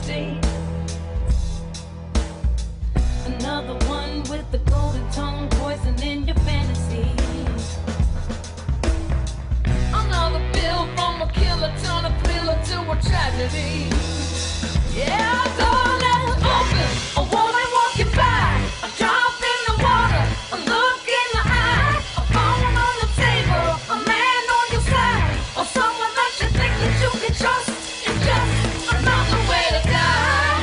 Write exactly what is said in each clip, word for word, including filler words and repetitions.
majesty. Another one with the golden tongue poisoning your fantasy. Another pill from a killer, turn a thriller to a tragedy. Yeah, door left open, a woman walking by, a drop in the water, a look in the eye, a phone on the table, a man on your side, or someone that you think that you can trust. It's just another way to die.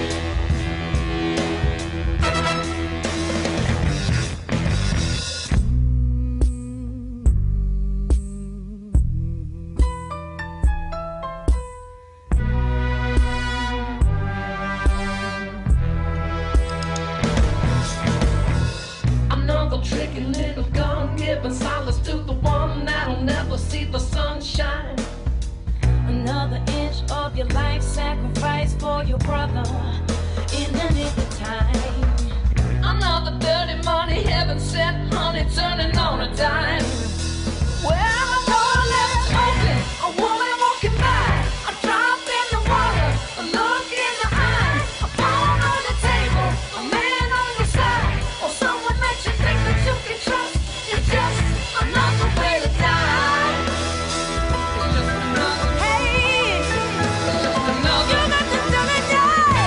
Another tricky little gun giving solace to the one that'll never see the sunshine. Another inch of your life sacrificed for your brother in the nick of time. Another dirty money heaven sent honey turning on a dime. Well, the door left open, a woman walking by, a drop in the water, a look in the eye, a phone on the table, a man on your side, or someone that you think that you can trust. It's just another way to die. It's just another. Hey, it's just another. You got to do it, die.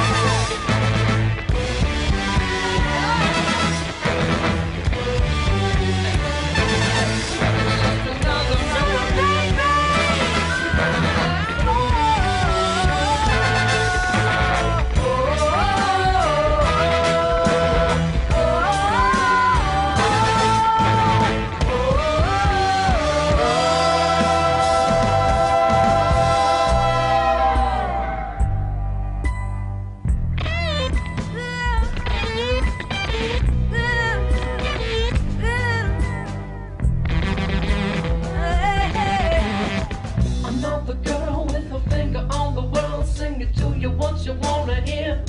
Another girl with her finger on the world, sing it to you once you wanna hear.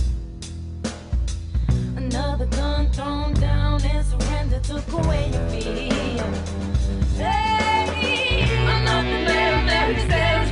Another gun thrown down and surrender took away your fear. Hey, another man that is there.